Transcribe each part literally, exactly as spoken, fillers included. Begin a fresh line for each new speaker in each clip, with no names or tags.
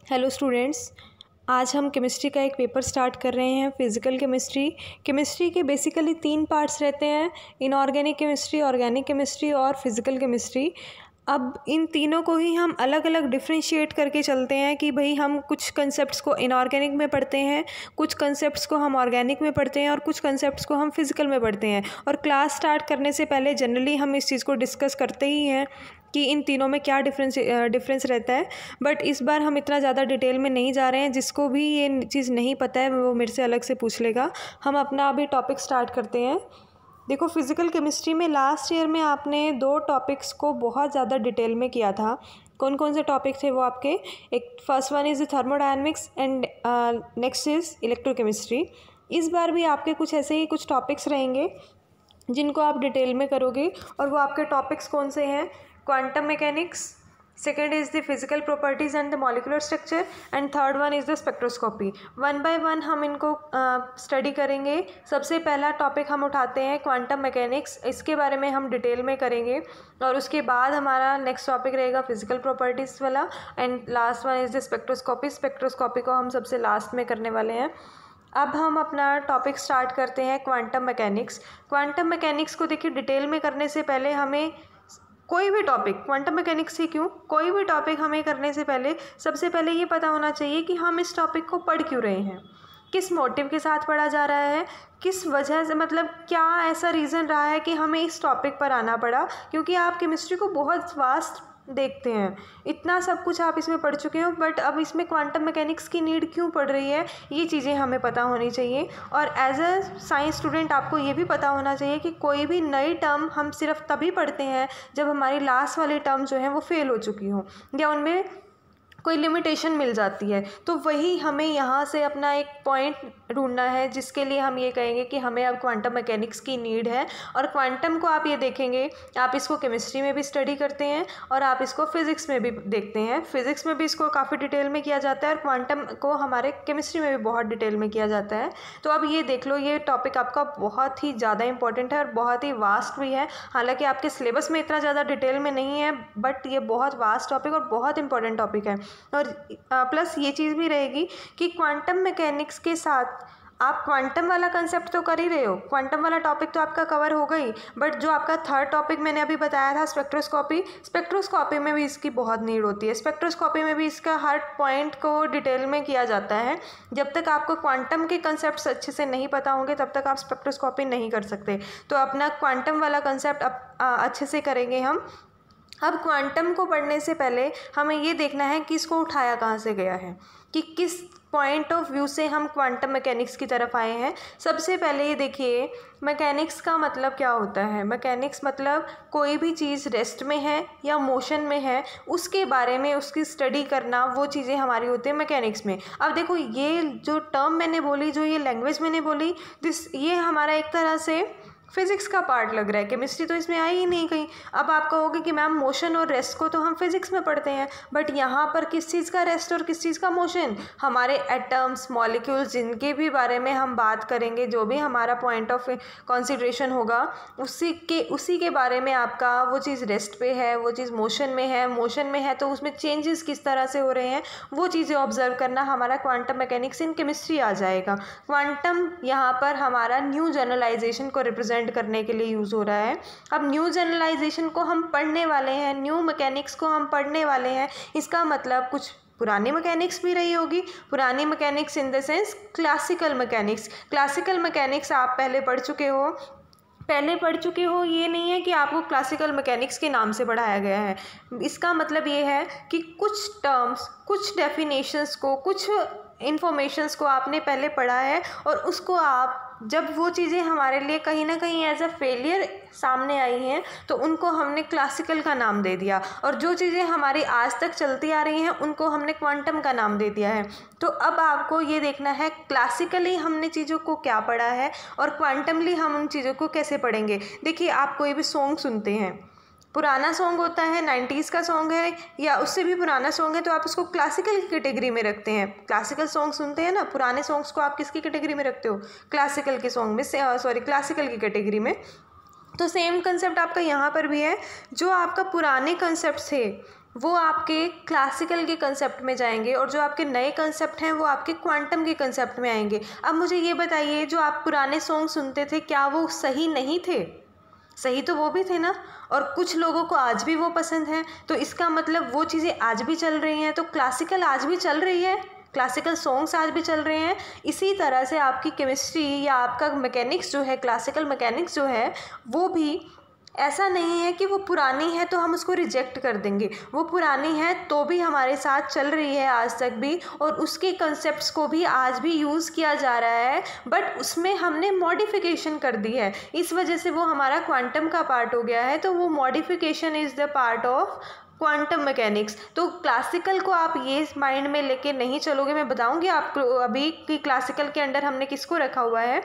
Hello students, आज हम chemistry का एक पेपर स्टार्ट कर रहे हैं, फिज़िकल केमिस्ट्री। केमिस्ट्री के बेसिकली तीन पार्ट्स रहते हैं, इनऑर्गेनिक केमिस्ट्री, ऑर्गेनिक केमिस्ट्री और फिज़िकल केमिस्ट्री। अब इन तीनों को ही हम अलग अलग डिफ्रेंशिएट करके चलते हैं कि भाई हम कुछ कंसेप्ट्स को इनऑर्गेनिक में पढ़ते हैं, कुछ कंसेप्ट्स को हम ऑर्गेनिक में पढ़ते हैं और कुछ कंसेप्ट्स को हम फिज़िकल में पढ़ते हैं। और क्लास स्टार्ट करने से पहले जनरली हम इस चीज़ को डिस्कस करते ही हैं कि इन तीनों में क्या डिफरेंस डिफरेंस रहता है। बट इस बार हम इतना ज़्यादा डिटेल में नहीं जा रहे हैं। जिसको भी ये चीज़ नहीं पता है वो मेरे से अलग से पूछ लेगा। हम अपना अभी टॉपिक स्टार्ट करते हैं। देखो, फिज़िकल केमिस्ट्री में लास्ट ईयर में आपने दो टॉपिक्स को बहुत ज़्यादा डिटेल में किया था। कौन कौन से टॉपिक थे वो आपके? एक first one is thermodynamics and next is electrochemistry. इस बार भी आपके कुछ ऐसे ही कुछ टॉपिक्स रहेंगे जिनको आप डिटेल में करोगे। और वो आपके टॉपिक्स कौन से हैं? Quantum mechanics, second is the physical properties and the molecular structure, and third one is the spectroscopy. One by one हम इनको स्टडी uh, करेंगे। सबसे पहला टॉपिक हम उठाते हैं क्वांटम मैकेनिक्स। इसके बारे में हम डिटेल में करेंगे और उसके बाद हमारा नेक्स्ट टॉपिक रहेगा फिजिकल प्रॉपर्टीज़ वाला, and last one is the spectroscopy. Spectroscopy को हम सबसे लास्ट में करने वाले हैं। अब हम अपना टॉपिक स्टार्ट करते हैं क्वांटम मैकेनिक्स। क्वांटम मैकेनिक्स को देखिए, डिटेल में करने से पहले हमें कोई भी टॉपिक, क्वांटम मैकेनिक्स ही क्यों, कोई भी टॉपिक हमें करने से पहले सबसे पहले ये पता होना चाहिए कि हम इस टॉपिक को पढ़ क्यों रहे हैं, किस मोटिव के साथ पढ़ा जा रहा है, किस वजह से, मतलब क्या ऐसा रीज़न रहा है कि हमें इस टॉपिक पर आना पड़ा। क्योंकि आप केमिस्ट्री को बहुत वास्ट देखते हैं, इतना सब कुछ आप इसमें पढ़ चुके हो, बट अब इसमें क्वांटम मैकेनिक्स की नीड क्यों पड़ रही है, ये चीज़ें हमें पता होनी चाहिए। और एज अ साइंस स्टूडेंट आपको ये भी पता होना चाहिए कि कोई भी नई टर्म हम सिर्फ तभी पढ़ते हैं जब हमारी लास्ट वाली टर्म जो है वो फेल हो चुकी हो या उनमें कोई लिमिटेशन मिल जाती है। तो वही हमें यहाँ से अपना एक पॉइंट ढूंढना है जिसके लिए हम ये कहेंगे कि हमें अब क्वांटम मैकेनिक्स की नीड है। और क्वांटम को आप ये देखेंगे, आप इसको केमिस्ट्री में भी स्टडी करते हैं और आप इसको फिज़िक्स में भी देखते हैं। फिज़िक्स में भी इसको काफ़ी डिटेल में किया जाता है और क्वांटम को हमारे केमिस्ट्री में भी बहुत डिटेल में किया जाता है। तो अब ये देख लो, ये टॉपिक आपका बहुत ही ज़्यादा इंपॉर्टेंट है और बहुत ही वास्ट भी है। हालाँकि आपके सिलेबस में इतना ज़्यादा डिटेल में नहीं है, बट ये बहुत वास्ट टॉपिक और बहुत इंपॉर्टेंट टॉपिक है। और प्लस ये चीज़ भी रहेगी कि क्वांटम मैकेनिक्स के साथ आप क्वांटम वाला कंसेप्ट तो कर ही रहे हो, क्वांटम वाला टॉपिक तो आपका कवर हो गई, बट जो आपका थर्ड टॉपिक मैंने अभी बताया था स्पेक्ट्रोस्कोपी, स्पेक्ट्रोस्कोपी में भी इसकी बहुत नीड होती है। स्पेक्ट्रोस्कोपी में भी इसका हर पॉइंट को डिटेल में किया जाता है। जब तक आपको क्वांटम के कंसेप्ट अच्छे से नहीं पता होंगे तब तक आप स्पेक्ट्रोस्कोपी नहीं कर सकते। तो अपना क्वांटम वाला कंसेप्ट अच्छे से करेंगे हम। अब क्वांटम को पढ़ने से पहले हमें ये देखना है कि इसको उठाया कहाँ से गया है, कि किस पॉइंट ऑफ व्यू से हम क्वांटम मैकेनिक्स की तरफ आए हैं। सबसे पहले ये देखिए, मैकेनिक्स का मतलब क्या होता है। मैकेनिक्स मतलब कोई भी चीज़ रेस्ट में है या मोशन में है, उसके बारे में उसकी स्टडी करना, वो चीज़ें हमारी होती है मैकेनिक्स में। अब देखो, ये जो टर्म मैंने बोली, जो ये लैंग्वेज मैंने बोली, दिस ये हमारा एक तरह से फिज़िक्स का पार्ट लग रहा है। केमिस्ट्री तो इसमें आई ही नहीं कहीं। अब आप कहोगे कि मैम मोशन और रेस्ट को तो हम फिज़िक्स में पढ़ते हैं, बट यहाँ पर किस चीज़ का रेस्ट और किस चीज़ का मोशन, हमारे एटम्स, मॉलिक्यूल्स, जिनके भी बारे में हम बात करेंगे, जो भी हमारा पॉइंट ऑफ कंसिडरेशन होगा, उसी के उसी के बारे में आपका वो चीज़ रेस्ट पे है, वो चीज़ मोशन में है, मोशन में है तो उसमें चेंजेस किस तरह से हो रहे हैं, वो चीज़ें ऑब्जर्व करना हमारा क्वांटम मैकेनिक्स इन केमिस्ट्री आ जाएगा। क्वांटम यहाँ पर हमारा न्यू जनरलाइजेशन को रिप्रेजेंट करने के लिए यूज़ हो रहा है। अब न्यू जनरलाइजेशन को हम पढ़ने वाले हैं, न्यू मैकेनिक्स को हम पढ़ने वाले हैं। इसका मतलब कुछ पुरानी मैकेनिक्स भी रही होगी, पुरानी mechanics in the sense classical mechanics. Classical mechanics आप पहले पढ़ चुके हो, पहले पढ़ चुके हो ये नहीं है कि आपको क्लासिकल मैकेनिक्स के नाम से पढ़ाया गया है। इसका मतलब ये है कि कुछ टर्म्स, कुछ डेफिनेशंस को, कुछ इन्फॉर्मेशंस को आपने पहले पढ़ा है और उसको आप, जब वो चीज़ें हमारे लिए कहीं ना कहीं एज अ फेलियर सामने आई हैं तो उनको हमने क्लासिकल का नाम दे दिया, और जो चीज़ें हमारी आज तक चलती आ रही हैं उनको हमने क्वांटम का नाम दे दिया है। तो अब आपको ये देखना है क्लासिकली हमने चीज़ों को क्या पढ़ा है और क्वांटमली हम उन चीज़ों को कैसे पढ़ेंगे। देखिए, आप कोई भी सॉन्ग सुनते हैं, पुराना सॉन्ग होता है, नाइन्टीज़ का सॉन्ग है या उससे भी पुराना सॉन्ग है, तो आप उसको क्लासिकल की कैटेगरी में रखते हैं। क्लासिकल सॉन्ग सुनते हैं ना, पुराने सॉन्ग्स को आप किसकी कैटेगरी में रखते हो? क्लासिकल के सॉन्ग में, सॉरी क्लासिकल की कैटेगरी में। तो सेम कंसेप्ट आपका यहाँ पर भी है। जो आपका पुराने कंसेप्ट थे, वो आपके क्लासिकल के कंसेप्ट में जाएंगे और जो आपके नए कंसेप्ट हैं वो आपके क्वांटम के कंसेप्ट में आएंगे। अब मुझे ये बताइए, जो आप पुराने सॉन्ग सुनते थे क्या वो सही नहीं थे? सही तो वो भी थे ना, और कुछ लोगों को आज भी वो पसंद है, तो इसका मतलब वो चीज़ें आज भी चल रही हैं। तो क्लासिकल आज भी चल रही है, क्लासिकल सॉन्ग्स आज भी चल रहे हैं। इसी तरह से आपकी केमिस्ट्री या आपका मैकेनिक्स जो है, क्लासिकल मैकेनिक्स जो है, वो भी ऐसा नहीं है कि वो पुरानी है तो हम उसको रिजेक्ट कर देंगे। वो पुरानी है तो भी हमारे साथ चल रही है आज तक भी, और उसके कंसेप्ट्स को भी आज भी यूज़ किया जा रहा है, बट उसमें हमने मॉडिफिकेशन कर दी है। इस वजह से वो हमारा क्वांटम का पार्ट हो गया है। तो वो modification is the part of quantum mechanics. तो क्लासिकल को आप ये माइंड में लेके नहीं चलोगे। मैं बताऊंगी आपको अभी कि क्लासिकल के अंडर हमने किसको रखा हुआ है,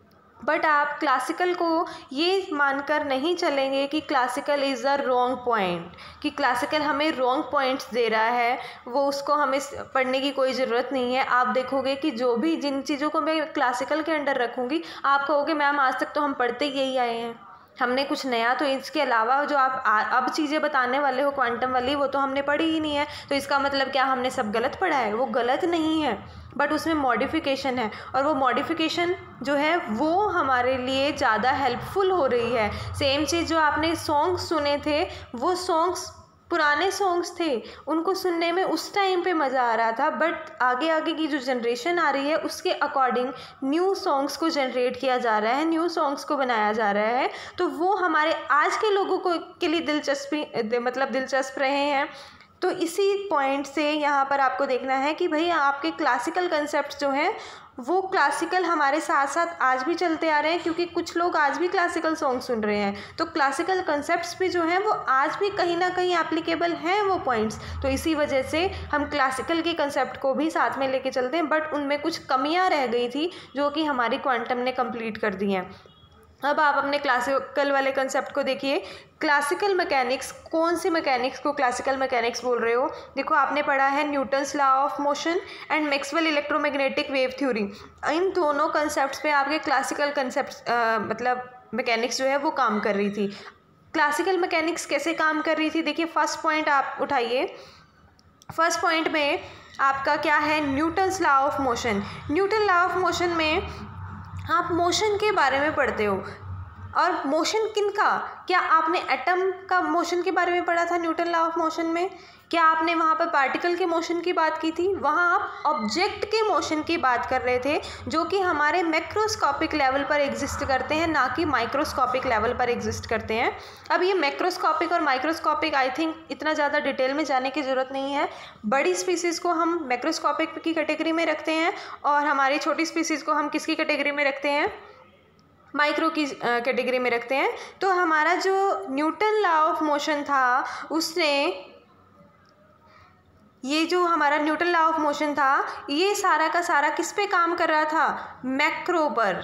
बट आप क्लासिकल को ये मानकर नहीं चलेंगे कि classical is a wrong point, कि क्लासिकल हमें रॉन्ग पॉइंट्स दे रहा है, वो उसको हमें पढ़ने की कोई ज़रूरत नहीं है। आप देखोगे कि जो भी जिन चीज़ों को मैं क्लासिकल के अंडर रखूँगी, आप कहोगे मैम आज तक तो हम पढ़ते यही आए हैं, हमने कुछ नया तो इसके अलावा जो आप आ, अब चीज़ें बताने वाले हो क्वांटम वाली, वो तो हमने पढ़ी ही नहीं है। तो इसका मतलब क्या हमने सब गलत पढ़ा है? वो गलत नहीं है, बट उसमें मॉडिफिकेशन है, और वो मॉडिफिकेशन जो है वो हमारे लिए ज़्यादा हेल्पफुल हो रही है। सेम चीज़ जो आपने सॉन्ग्स सुने थे, वो सॉन्ग्स पुराने सॉन्ग्स थे, उनको सुनने में उस टाइम पे मज़ा आ रहा था, बट आगे आगे की जो जनरेशन आ रही है उसके अकॉर्डिंग न्यू सॉन्ग्स को जनरेट किया जा रहा है, न्यू सॉन्ग्स को बनाया जा रहा है। तो वो हमारे आज के लोगों को के लिए दिलचस्पी मतलब दिलचस्प रहे हैं। तो इसी पॉइंट से यहाँ पर आपको देखना है कि भाई आपके क्लासिकल कंसेप्ट जो हैं वो क्लासिकल हमारे साथ साथ आज भी चलते आ रहे हैं, क्योंकि कुछ लोग आज भी क्लासिकल सॉन्ग सुन रहे हैं। तो क्लासिकल कंसेप्ट्स भी जो हैं वो आज भी कहीं ना कहीं एप्लीकेबल हैं वो पॉइंट्स। तो इसी वजह से हम क्लासिकल के कंसेप्ट को भी साथ में लेके चलते हैं, बट उनमें कुछ कमियां रह गई थी जो कि हमारी क्वांटम ने कंप्लीट कर दी हैं। अब आप अपने क्लासिकल वाले कंसेप्ट को देखिए। क्लासिकल मैकेनिक्स, कौन सी मैकेनिक्स को क्लासिकल मैकेनिक्स बोल रहे हो? देखो, आपने पढ़ा है Newton's law of motion and Maxwell electromagnetic wave theory. इन दोनों कंसेप्ट्स पे आपके क्लासिकल कंसेप्ट्स मतलब मैकेनिक्स जो है वो काम कर रही थी। क्लासिकल मैकेनिक्स कैसे काम कर रही थी? देखिए, फर्स्ट पॉइंट आप उठाइए। फर्स्ट पॉइंट में आपका क्या है? Newton's law of motion. Newton law of motion में आप मोशन के बारे में पढ़ते हो, और मोशन किन का? क्या आपने एटम का मोशन के बारे में पढ़ा था न्यूटन लॉ ऑफ मोशन में? क्या आपने वहाँ पर पार्टिकल के मोशन की बात की थी? वहाँ आप ऑब्जेक्ट के मोशन की बात कर रहे थे, जो कि हमारे मैक्रोस्कोपिक लेवल पर एग्जिस्ट करते हैं, ना कि माइक्रोस्कोपिक लेवल पर एग्जिस्ट करते हैं। अब ये मैक्रोस्कोपिक और माइक्रोस्कोपिक, आई थिंक इतना ज़्यादा डिटेल में जाने की ज़रूरत नहीं है। बड़ी स्पीसीज़ को हम मैक्रोस्कोपिक की कैटेगरी में रखते हैं, और हमारी छोटी स्पीसीज़ को हम किसकी कैटेगरी में रखते हैं? माइक्रो की कैटेगरी में रखते हैं। तो हमारा जो न्यूटन लॉ ऑफ मोशन था, उसने ये जो हमारा न्यूटन लॉ ऑफ मोशन था, ये सारा का सारा किस पे काम कर रहा था? मैक्रो पर।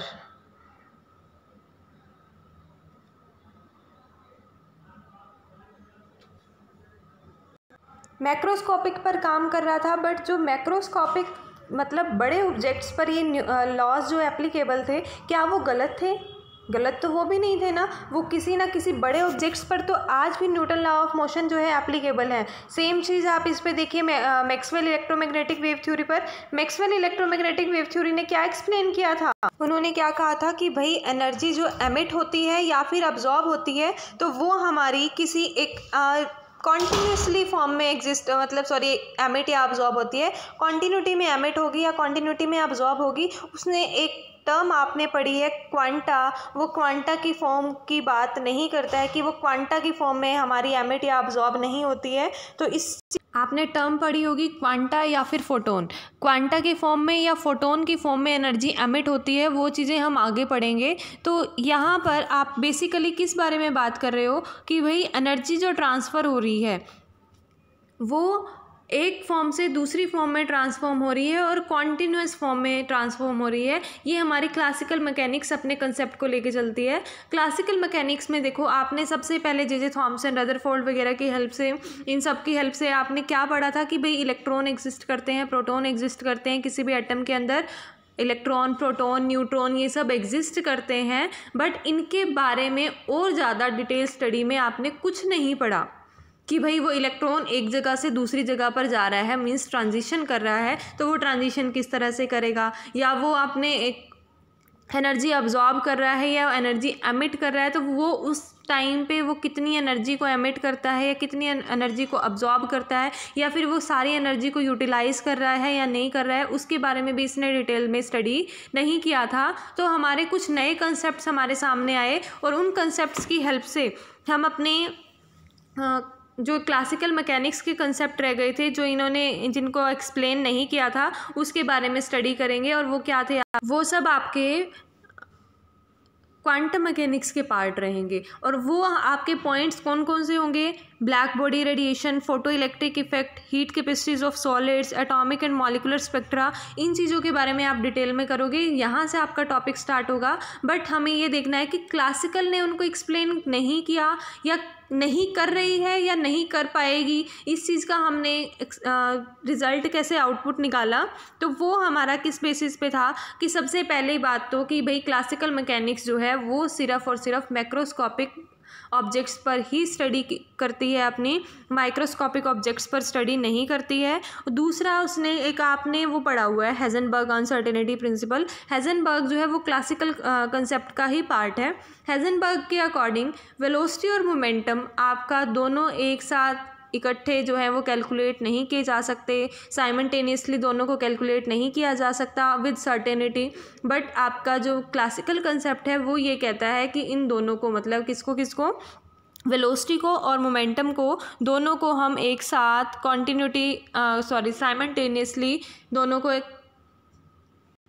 मैक्रोस्कोपिक पर काम कर रहा था, बट जो मैक्रोस्कोपिक मतलब बड़े ऑब्जेक्ट्स पर ये लॉज जो एप्लीकेबल थे, क्या वो गलत थे? गलत तो वो भी नहीं थे ना। वो किसी ना किसी बड़े ऑब्जेक्ट्स पर तो आज भी न्यूटन लॉ ऑफ मोशन जो है एप्लीकेबल है। सेम चीज़ आप इस पे देखिए मैक्सवेल इलेक्ट्रोमैग्नेटिक वेव थ्योरी पर। मैक्सवेल इलेक्ट्रोमैग्नेटिक वेव थ्योरी ने क्या एक्सप्लेन किया था? उन्होंने क्या कहा था कि भाई एनर्जी जो एमिट होती है या फिर अब्जॉर्ब होती है, तो वो हमारी किसी एक कॉन्टीन्यूसली फॉर्म में एग्जिस्ट मतलब सॉरी एमिट या अब्जॉर्ब होती है, कॉन्टीन्यूटी में एमिट होगी या कॉन्टीन्यूटी में अब्जॉर्ब होगी। उसने एक टर्म आपने पढ़ी है क्वांटा, वो क्वांटा की फॉर्म की बात नहीं करता है कि वो क्वांटा की फॉर्म में हमारी एमिट या अब्जॉर्ब नहीं होती है। तो इस आपने टर्म पढ़ी होगी क्वांटा या फिर फोटोन। क्वांटा की फॉर्म में या फोटोन की फॉर्म में एनर्जी एमिट होती है, वो चीज़ें हम आगे पढ़ेंगे। तो यहाँ पर आप बेसिकली किस बारे में बात कर रहे हो कि भाई एनर्जी जो ट्रांसफ़र हो रही है वो एक फॉर्म से दूसरी फॉर्म में ट्रांसफॉर्म हो रही है और कॉन्टीन्यूअस फॉर्म में ट्रांसफॉर्म हो रही है। ये हमारी क्लासिकल मैकेनिक्स अपने कंसेप्ट को लेके चलती है। क्लासिकल मैकेनिक्स में देखो, आपने सबसे पहले जे जे थॉमसन, रदरफोर्ड वगैरह की हेल्प से, इन सब की हेल्प से आपने क्या पढ़ा था कि भाई इलेक्ट्रॉन एग्जिस्ट करते हैं, प्रोटॉन एग्जिस्ट करते हैं किसी भी एटम के अंदर। इलेक्ट्रॉन, प्रोटॉन, न्यूट्रॉन ये सब एग्जिस्ट करते हैं, बट इनके बारे में और ज़्यादा डिटेल स्टडी में आपने कुछ नहीं पढ़ा। कि भाई वो इलेक्ट्रॉन एक जगह से दूसरी जगह पर जा रहा है, मीन्स ट्रांजिशन कर रहा है, तो वो ट्रांजिशन किस तरह से करेगा, या वो आपने एक एनर्जी अब्जॉर्ब कर रहा है या एनर्जी एमिट कर रहा है, तो वो उस टाइम पे वो कितनी एनर्जी को एमिट करता है या कितनी एनर्जी को अब्जॉर्ब करता है, या फिर वो सारी एनर्जी को यूटिलाइज़ कर रहा है या नहीं कर रहा है, उसके बारे में भी इसने डिटेल में स्टडी नहीं किया था। तो हमारे कुछ नए कंसेप्ट्स हमारे सामने आए और उन कंसेप्ट्स की हेल्प से हम अपने जो क्लासिकल मैकेनिक्स के कंसेप्ट रह गए थे, जो इन्होंने जिनको एक्सप्लेन नहीं किया था, उसके बारे में स्टडी करेंगे। और वो क्या थे, वो सब आपके क्वांटम मैकेनिक्स के पार्ट रहेंगे। और वो आपके पॉइंट्स कौन कौन से होंगे, black body radiation, photo electric effect, heat capacities of solids, atomic and molecular spectra, इन चीज़ों के बारे में आप डिटेल में करोगे। यहाँ से आपका टॉपिक स्टार्ट होगा। बट हमें ये देखना है कि क्लासिकल ने उनको एक्सप्लेन नहीं किया या नहीं कर रही है या नहीं कर पाएगी, इस चीज़ का हमने रिज़ल्ट कैसे आउटपुट निकाला। तो वो हमारा किस बेसिस पे था कि सबसे पहले बात तो कि भाई क्लासिकल मैकेनिक्स जो है वो सिर्फ और सिर्फ मैक्रोस्कोपिक ऑब्जेक्ट्स पर ही स्टडी करती है, अपनी माइक्रोस्कोपिक ऑब्जेक्ट्स पर स्टडी नहीं करती है। दूसरा, उसने एक आपने वो पढ़ा हुआ है हेज़नबर्ग अनसर्टेनिटी प्रिंसिपल। हेज़नबर्ग जो है वो क्लासिकल कंसेप्ट का ही पार्ट है। हेज़नबर्ग के अकॉर्डिंग वेलोसिटी और मोमेंटम आपका दोनों एक साथ इकट्ठे जो है वो कैलकुलेट नहीं किए जा सकते, साइमल्टेनियसली दोनों को कैलकुलेट नहीं किया जा सकता विद सर्टेनिटी। बट आपका जो क्लासिकल कंसेप्ट है वो ये कहता है कि इन दोनों को, मतलब किसको किसको, वेलोसिटी को और मोमेंटम को, दोनों को हम एक साथ कॉन्टिन्यूटी सॉरी साइमल्टेनियसली दोनों को एक